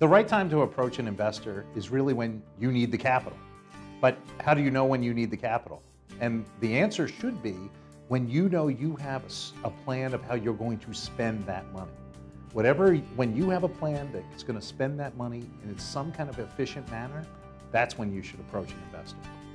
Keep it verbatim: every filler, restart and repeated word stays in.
The right time to approach an investor is really when you need the capital. But how do you know when you need the capital? And the answer should be when you know you have a plan of how you're going to spend that money. Whatever, when you have a plan that's going to spend that money in some kind of efficient manner, that's when you should approach an investor.